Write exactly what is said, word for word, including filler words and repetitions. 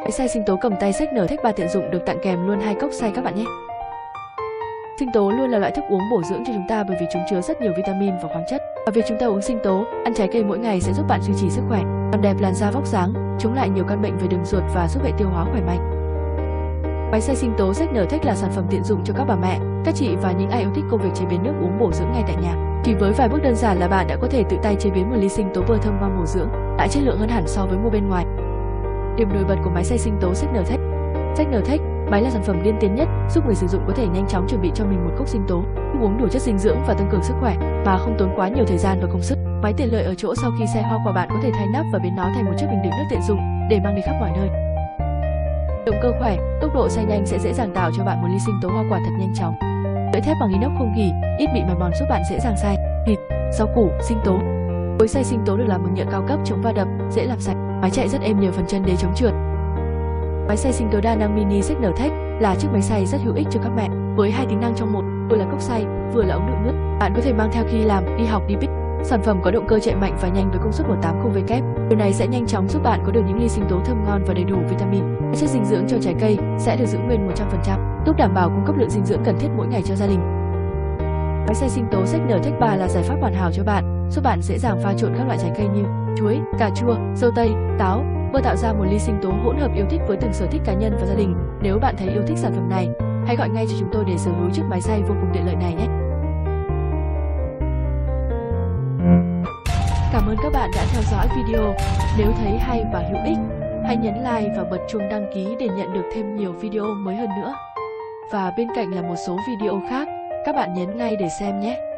Máy xay sinh tố cầm tay xách nở thách ba tiện dụng được tặng kèm luôn hai cốc xay các bạn nhé. Sinh tố luôn là loại thức uống bổ dưỡng cho chúng ta bởi vì chúng chứa rất nhiều vitamin và khoáng chất. Và việc chúng ta uống sinh tố, ăn trái cây mỗi ngày sẽ giúp bạn duy trì sức khỏe, làm đẹp làn da vóc dáng, chống lại nhiều căn bệnh về đường ruột và giúp hệ tiêu hóa khỏe mạnh. Máy xay sinh tố xách nở thách là sản phẩm tiện dụng cho các bà mẹ, các chị và những ai yêu thích công việc chế biến nước uống bổ dưỡng ngay tại nhà. Chỉ với vài bước đơn giản là bạn đã có thể tự tay chế biến một ly sinh tố vừa thơm ngon bổ dưỡng, lại chất lượng hơn hẳn so với mua bên ngoài. Điểm nổi bật của máy xay sinh tố xách nở thách. Xách nở thách, máy là sản phẩm tiên tiến nhất, giúp người sử dụng có thể nhanh chóng chuẩn bị cho mình một cốc sinh tố, thức uống đủ chất dinh dưỡng và tăng cường sức khỏe, mà không tốn quá nhiều thời gian và công sức. Máy tiện lợi ở chỗ sau khi xay hoa quả bạn có thể thay nắp và biến nó thành một chiếc bình đựng nước tiện dụng để mang đi khắp mọi nơi. Động cơ khỏe, tốc độ xay nhanh sẽ dễ dàng tạo cho bạn một ly sinh tố hoa quả thật nhanh chóng. Lưỡi thép bằng inox không gỉ, ít bị mài mòn giúp bạn dễ dàng xay thịt, rau củ, sinh tố. Cối xay sinh tố được làm bằng nhựa cao cấp chống va đập, dễ làm sạch. Máy chạy rất êm nhờ phần chân đế chống trượt. Máy xay sinh tố đa năng mini xách nở thách là chiếc máy xay rất hữu ích cho các mẹ với hai tính năng trong một, vừa là cốc xay, vừa là ống đựng nước. Bạn có thể mang theo khi làm, đi học, đi picnic. Sản phẩm có động cơ chạy mạnh và nhanh với công suất một trăm tám mươi vôn. Điều này sẽ nhanh chóng giúp bạn có được những ly sinh tố thơm ngon và đầy đủ vitamin, chất dinh dưỡng cho trái cây sẽ được giữ nguyên một trăm phần trăm, giúp đảm bảo cung cấp lượng dinh dưỡng cần thiết mỗi ngày cho gia đình. Máy xay sinh tố xách nở thách ba là giải pháp hoàn hảo cho bạn, giúp bạn dễ dàng pha trộn các loại trái cây như chuối, cà chua, dâu tây, táo, vừa tạo ra một ly sinh tố hỗn hợp yêu thích với từng sở thích cá nhân và gia đình. Nếu bạn thấy yêu thích sản phẩm này, hãy gọi ngay cho chúng tôi để sở hữu chiếc máy xay vô cùng tiện lợi này nhé. Cảm ơn các bạn đã theo dõi video. Nếu thấy hay và hữu ích, hãy nhấn like và bật chuông đăng ký để nhận được thêm nhiều video mới hơn nữa. Và bên cạnh là một số video khác, các bạn nhấn ngay để xem nhé.